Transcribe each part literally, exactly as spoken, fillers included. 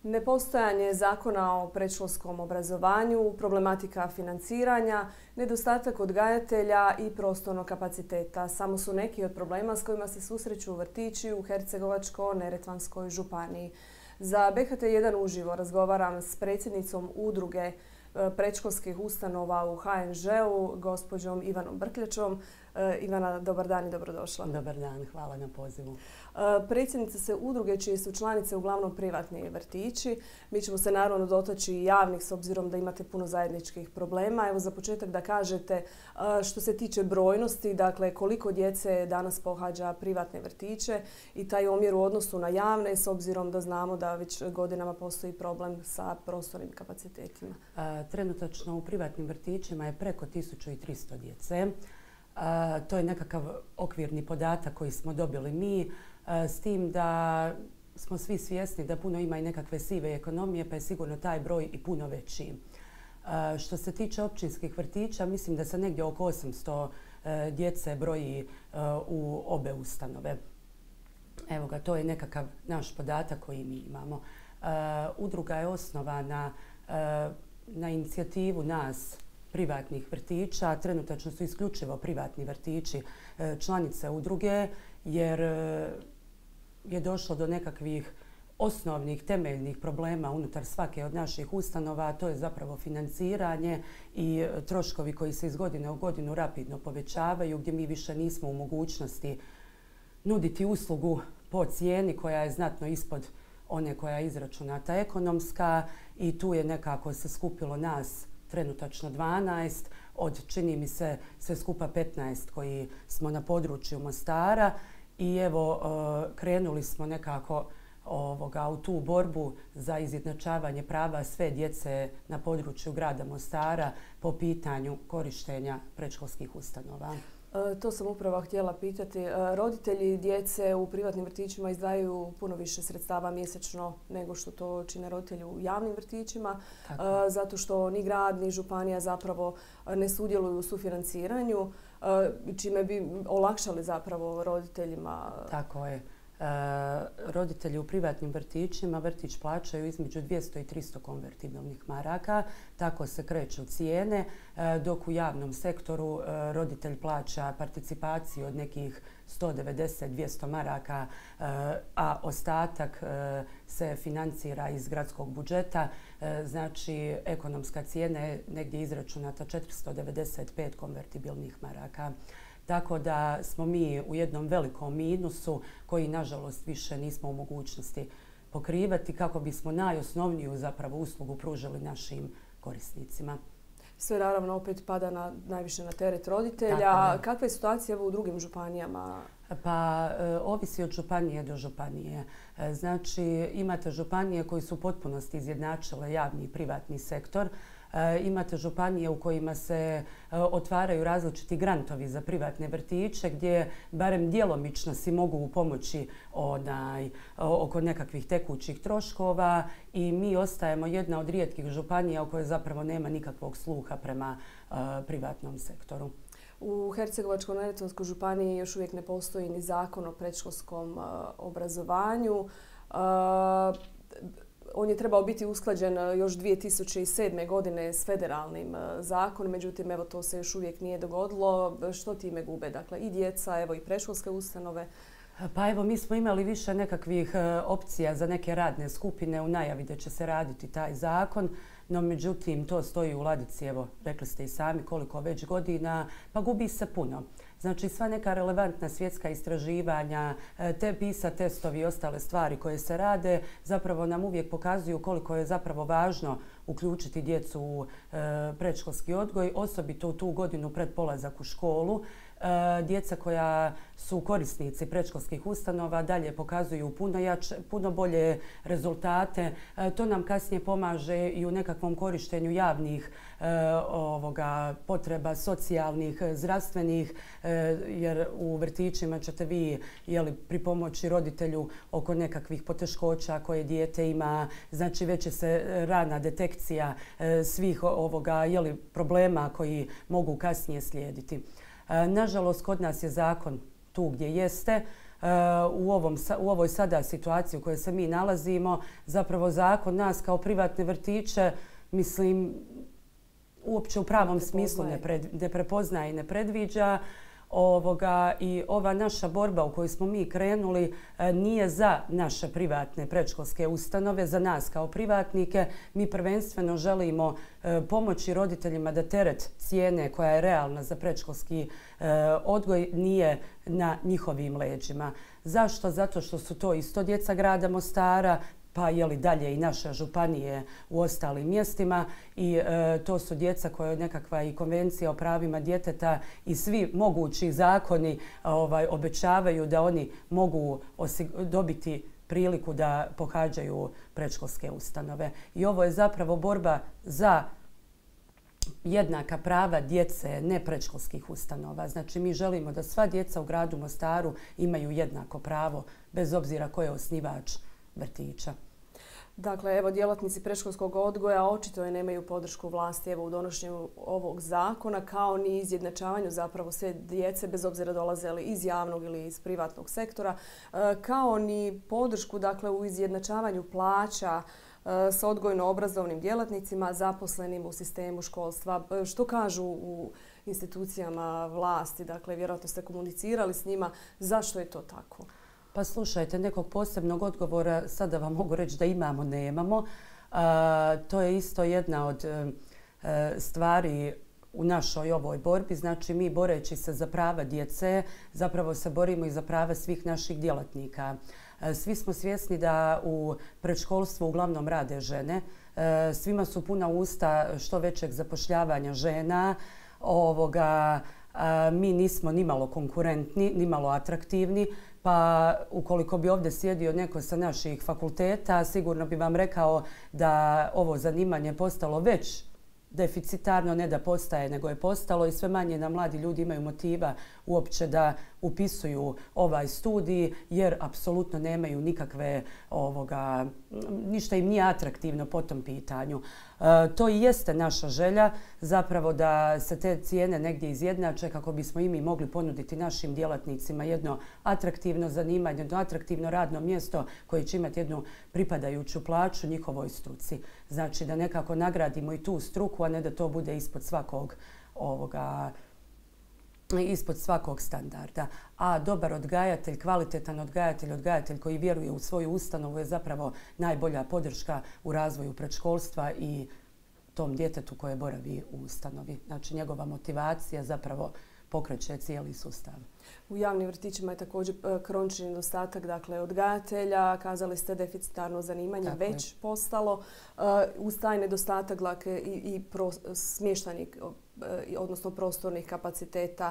Nepostojanje zakona o predškolskom obrazovanju, problematika financiranja, nedostatak odgajatelja i prostornog kapaciteta samo su neki od problema s kojima se susreću vrtići u Hercegovačko-neretvanskoj županiji. Za B H T jedan uživo razgovaram s predsjednicom udruge predškolskih ustanova u H N Ž-u, gospođom Ivanom Brkljačom. Ivana, dobar dan i dobrodošla. Dobar dan, hvala na pozivu. Predsjednica se udruge čije su članice uglavnom privatni vrtići. Mi ćemo se naravno dotaći i javnih s obzirom da imate puno zajedničkih problema. Evo za početak da kažete što se tiče brojnosti, dakle koliko djece danas pohađa privatne vrtiće i taj omjer u odnosu na javne s obzirom da znamo da već godinama postoji problem sa prostornim kapacitetima. Trenutačno u privatnim vrtićima je preko tisuću tristo djece. A, to je nekakav okvirni podatak koji smo dobili mi, a, s tim da smo svi svjesni da puno ima i nekakve sive ekonomije, pa je sigurno taj broj i puno veći. A, što se tiče općinskih vrtića, mislim da se negdje oko osamsto a, djece broji a, u obe ustanove. Evo ga, to je nekakav naš podatak koji mi imamo. A, udruga je osnovana a, na inicijativu nas, privatnih vrtića. Trenutačno su isključivo privatni vrtići članice udruge jer je došlo do nekakvih osnovnih, temeljnih problema unutar svake od naših ustanova. To je zapravo financiranje i troškovi koji se iz godine u godinu rapidno povećavaju, gdje mi više nismo u mogućnosti nuditi uslugu po cijeni koja je znatno ispod one koja je izračunata ekonomska i tu je nekako se skupilo nas trenutačno dvanaest, od čini mi se sve skupa petnaest koji smo na području Mostara i evo krenuli smo nekako ovoga, u tu borbu za izjednačavanje prava sve djece na području grada Mostara po pitanju korištenja predškolskih ustanova. To sam upravo htjela pitati. Roditelji djece u privatnim vrtićima izdvajaju puno više sredstava mjesečno nego što to čine roditelji u javnim vrtićima, tako, zato što ni grad ni županija zapravo ne sudjeluju u sufinanciranju, čime bi olakšali zapravo roditeljima. Tako je. E, roditelji u privatnim vrtićima vrtić plaćaju između dvjesto i tristo konvertibilnih maraka, tako se kreću cijene, e, dok u javnom sektoru e, roditelj plaća participaciju od nekih sto devedeset do dvjesto maraka, e, a ostatak e, se financira iz gradskog budžeta. E, znači, ekonomska cijena je negdje izračunata četiristo devedeset pet konvertibilnih maraka. Tako da smo mi u jednom velikom minusu koji, nažalost, više nismo u mogućnosti pokrivati kako bismo najosnovniju zapravo uslugu pružili našim korisnicima. Sve naravno opet pada na, najviše na teret roditelja. Kakva je situacija u drugim županijama? Pa e, ovisi od županije do županije. E, znači imate županije koji su u potpunosti izjednačile javni i privatni sektor. E, imate županije u kojima se e, otvaraju različiti grantovi za privatne vrtiće gdje barem djelomično si mogu pomoći onaj, oko nekakvih tekućih troškova i mi ostajemo jedna od rijetkih županija u kojoj zapravo nema nikakvog sluha prema e, privatnom sektoru. U Hercegovačko-neretvanskoj županiji još uvijek ne postoji ni zakon o predškolskom uh, obrazovanju. Uh, on je trebao biti usklađen još dvije tisuće sedme. godine s federalnim uh, zakonom, međutim evo to se još uvijek nije dogodilo. Što time gube? Dakle i djeca, evo i predškolske ustanove. Pa evo, mi smo imali više nekakvih opcija za neke radne skupine u najavi da će se raditi taj zakon, no međutim to stoji u ladici, evo rekli ste i sami koliko već godina, pa gubi se puno. Znači sva neka relevantna svjetska istraživanja, te PISA testovi i ostale stvari koje se rade zapravo nam uvijek pokazuju koliko je zapravo važno uključiti djecu u predškolski odgoj, osobito u tu godinu pred polazak u školu. Djeca koja su korisnici predškolskih ustanova dalje pokazuju puno, jače, puno bolje rezultate. To nam kasnije pomaže i u nekakvom korištenju javnih ovoga, potreba socijalnih, zdravstvenih, jer u vrtićima ćete vi jeli, pripomoći roditelju oko nekakvih poteškoća koje dijete ima. Znači već je se rana detekcija svih ovoga, jeli, problema koji mogu kasnije slijediti. Nažalost, kod nas je zakon tu gdje jeste. u, ovom, u ovoj sada situaciji u kojoj se mi nalazimo, zapravo zakon nas kao privatne vrtiće, mislim, uopće u pravom smislu ne, pred, ne prepoznaje i ne predviđa. Ovoga, I ova naša borba u kojoj smo mi krenuli nije za naše privatne predškolske ustanove, za nas kao privatnike. Mi prvenstveno želimo pomoći roditeljima da teret cijene koja je realna za predškolski odgoj nije na njihovim leđima. Zašto? Zato što su to isto djeca grada Mostara, pa je li dalje i naše županije u ostalim mjestima i e, to su djeca koje je nekakva i konvencija o pravima djeteta i svi mogući zakoni ovaj, obećavaju da oni mogu dobiti priliku da pohađaju predškolske ustanove. I ovo je zapravo borba za jednaka prava djece ne predškolskih ustanova. Znači mi želimo da sva djeca u gradu Mostaru imaju jednako pravo bez obzira ko je osnivač vrtića. Dakle, evo, djelatnici predškolskog odgoja očito je nemaju podršku vlasti evo, u donošenju ovog zakona, kao ni izjednačavanju zapravo sve djece, bez obzira dolaze li iz javnog ili iz privatnog sektora, kao ni podršku dakle, u izjednačavanju plaća s odgojno-obrazovnim djelatnicima zaposlenim u sistemu školstva. Što kažu u institucijama vlasti? Dakle, vjerojatno ste komunicirali s njima. Zašto je to tako? Pa slušajte, nekog posebnog odgovora sada vam mogu reći da imamo, nemamo. E, to je isto jedna od e, stvari u našoj ovoj borbi. Znači mi boreći se za prava djece zapravo se borimo i za prava svih naših djelatnika. E, svi smo svjesni da u predškolstvu uglavnom rade žene. E, svima su puna usta što većeg zapošljavanja žena. Ovoga, a, mi nismo nimalo konkurentni, nimalo atraktivni. Pa ukoliko bi ovdje sjedio neko sa naših fakulteta, sigurno bi vam rekao da ovo zanimanje postalo već deficitarno, ne da postaje, nego je postalo i sve manje na mladi ljudi imaju motiva uopće da upisuju ovaj studij jer apsolutno nemaju nikakve ovoga, ništa im nije atraktivno po tom pitanju. E, to i jeste naša želja zapravo da se te cijene negdje izjednače kako bismo i mi mogli ponuditi našim djelatnicima jedno atraktivno zanimanje, jedno atraktivno radno mjesto koje će imati jednu pripadajuću plaću njihovoj struci. Znači da nekako nagradimo i tu struku, a ne da to bude ispod svakog ovoga ispod svakog standarda. A dobar odgajatelj, kvalitetan odgajatelj, odgajatelj koji vjeruje u svoju ustanovu je zapravo najbolja podrška u razvoju predškolstva i tom djetetu koje boravi u ustanovi. Znači njegova motivacija zapravo pokreće cijeli sustav. U javnim vrtićima je također kronični nedostatak dakle, odgajatelja. Kazali ste deficitarno zanimanje Tako već je. postalo. Uz taj nedostatak dakle, i, i pro, smještajnih, odnosno prostornih kapaciteta.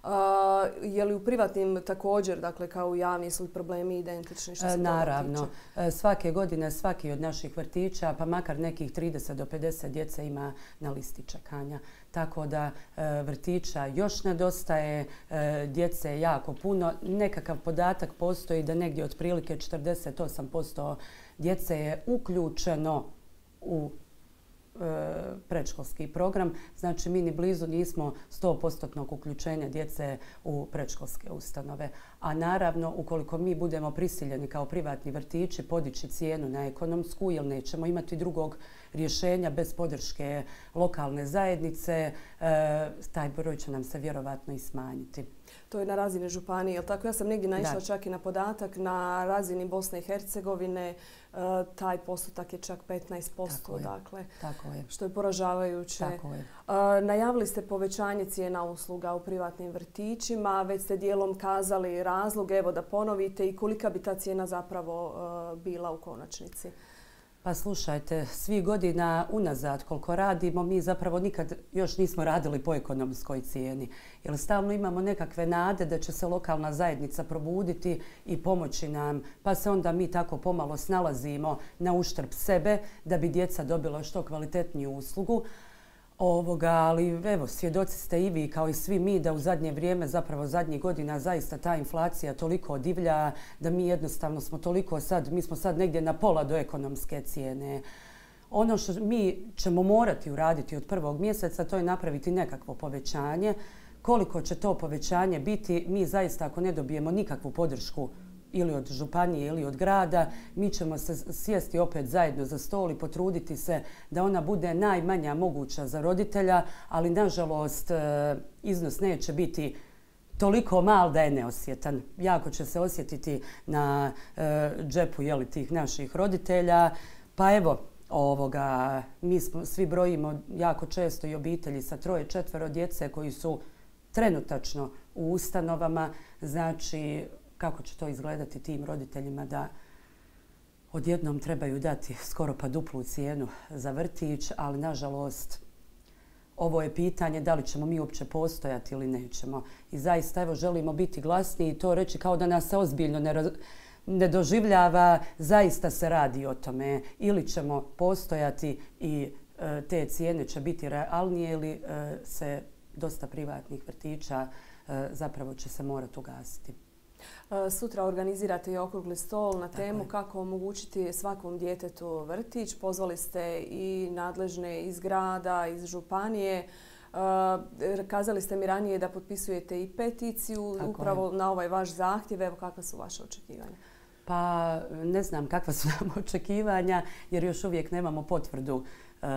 Je li u privatnim također, dakle kao u javnim, su problemi identični što se Naravno. Svake godine svaki od naših vrtića, pa makar nekih trideset do pedeset djece ima na listi čekanja. Tako da vrtića još nedostaje, djece je jako puno. Nekakav podatak postoji da negdje otprilike četrdeset osam posto djece je uključeno u predškolski program. Znači mi ni blizu nismo sto posto uključenja djece u predškolske ustanove. A naravno, ukoliko mi budemo prisiljeni kao privatni vrtići podići cijenu na ekonomsku, jer nećemo imati drugog rješenja bez podrške lokalne zajednice, taj broj će nam se vjerovatno i smanjiti. To je na razini županije, jel tako? Ja sam negdje naišla da. čak i na podatak na razini Bosne i Hercegovine, taj postotak je čak petnaest posto, tako je. dakle, tako je. što je poražavajuće. Tako je. Najavili ste povećanje cijena usluga u privatnim vrtićima, već ste dijelom kazali razlog, evo da ponovite i kolika bi ta cijena zapravo bila u konačnici. Pa slušajte, svi godina unazad koliko radimo, mi zapravo nikad još nismo radili po ekonomskoj cijeni. Jer stalno imamo nekakve nade da će se lokalna zajednica probuditi i pomoći nam, pa se onda mi tako pomalo snalazimo na uštrb sebe da bi djeca dobila što kvalitetniju uslugu. Ovoga, ali evo, svjedoci ste i vi kao i svi mi da u zadnje vrijeme, zapravo zadnjih godina, zaista ta inflacija toliko divlja da mi jednostavno smo toliko sad, mi smo sad negdje na pola do ekonomske cijene. Ono što mi ćemo morati uraditi od prvog mjeseca, to je napraviti nekakvo povećanje koliko će to povećanje biti, mi zaista ako ne dobijemo nikakvu podršku ili od županije ili od grada, mi ćemo se sjesti opet zajedno za stol i potruditi se da ona bude najmanja moguća za roditelja, ali nažalost iznos neće biti toliko mal da je neosjetan. Jako će se osjetiti na e, džepu jeli, tih naših roditelja. Pa evo, ovoga, mi smo, svi brojimo jako često i obitelji sa troje, četvero djece koji su trenutačno u ustanovama. Znači, kako će to izgledati tim roditeljima da odjednom trebaju dati skoro pa duplu cijenu za vrtić, ali nažalost ovo je pitanje da li ćemo mi uopće postojati ili nećemo. I zaista evo želimo biti glasni i to reći kao da nas se ozbiljno ne, ne doživljava. Zaista se radi o tome. Ili ćemo postojati i e, te cijene će biti realnije ili e, se dosta privatnih vrtića e, zapravo će se morati ugasiti. Sutra organizirate i okrugli stol na temu kako omogućiti svakom djetetu vrtić. Pozvali ste i nadležne iz grada, iz županije. Kazali ste mi ranije da potpisujete i peticiju Tako upravo je. na ovaj vaš zahtjev. Evo, kakva su vaše očekivanja? Pa ne znam kakva su nam očekivanja jer još uvijek nemamo potvrdu uh,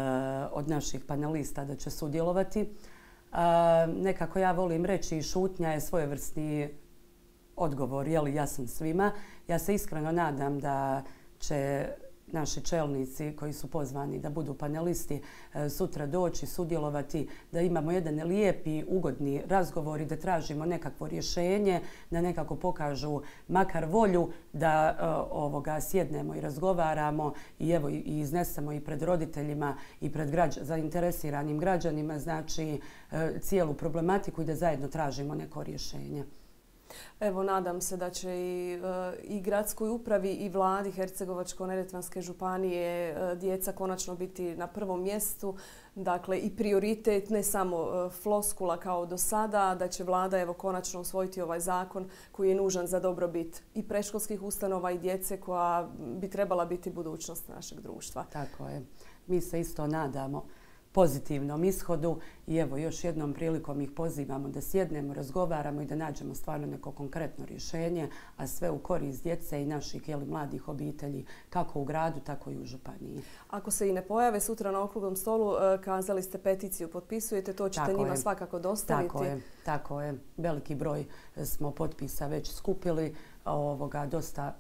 od naših panelista da će sudjelovati. Uh, nekako ja volim reći šutnja je svojevrsni odgovor, je li jasan svima. Ja se iskreno nadam da će naši čelnici koji su pozvani da budu panelisti sutra doći, sudjelovati, da imamo jedan lijepi, ugodni razgovor i da tražimo nekakvo rješenje, da nekako pokažu makar volju da ovoga sjednemo i razgovaramo i evo i iznesemo i pred roditeljima i pred građ zainteresiranim građanima, znači cijelu problematiku i da zajedno tražimo neko rješenje. Evo, nadam se da će i, i gradskoj upravi i vladi Hercegovačko-neretvanske županije djeca konačno biti na prvom mjestu. Dakle, i prioritet, ne samo floskula kao do sada, da će vlada evo konačno usvojiti ovaj zakon koji je nužan za dobrobit i predškolskih ustanova i djece koja bi trebala biti budućnost našeg društva. Tako je. Mi se isto nadamo pozitivnom ishodu i evo još jednom prilikom ih pozivamo da sjednemo, razgovaramo i da nađemo stvarno neko konkretno rješenje, a sve u korist djece i naših jeli, mladih obitelji, kako u gradu, tako i u županiji. Ako se i ne pojave sutra na okruglom stolu, kazali ste peticiju, potpisujete, to ćete tako njima je. svakako dostaviti. Tako je, tako je. Veliki broj smo potpisa već skupili, ovoga dosta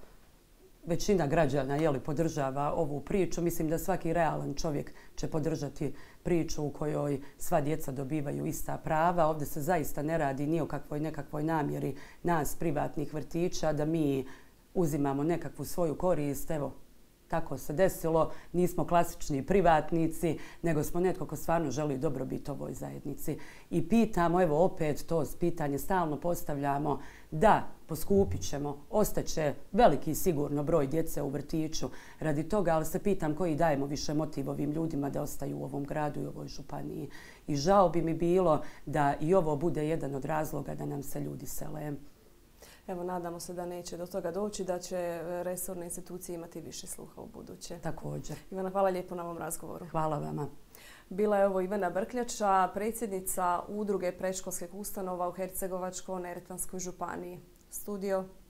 većina građana jeli, podržava ovu priču. Mislim da svaki realan čovjek će podržati priču u kojoj sva djeca dobivaju ista prava. Ovdje se zaista ne radi ni o kakvoj nekakvoj namjeri nas, privatnih vrtića, da mi uzimamo nekakvu svoju korist. Evo, tako se desilo. Nismo klasični privatnici, nego smo netko ko stvarno želi dobrobit ovoj zajednici. I pitamo, evo opet to pitanje stalno postavljamo, da poskupit ćemo, ostaće veliki sigurno broj djece u vrtiću radi toga, ali se pitam koji dajemo više motiv ovim ljudima da ostaju u ovom gradu i u ovoj županiji. I žao bi mi bilo da i ovo bude jedan od razloga da nam se ljudi sele. Evo, nadamo se da neće do toga doći, da će resorne institucije imati više sluha u buduće. Također. Ivana, hvala lijepo na ovom razgovoru. Hvala vama. Bila je ovo Ivana Brkljača, predsjednica Udruge predškolskih ustanova u Hercegovačko-neretvanskoj županiji. Studio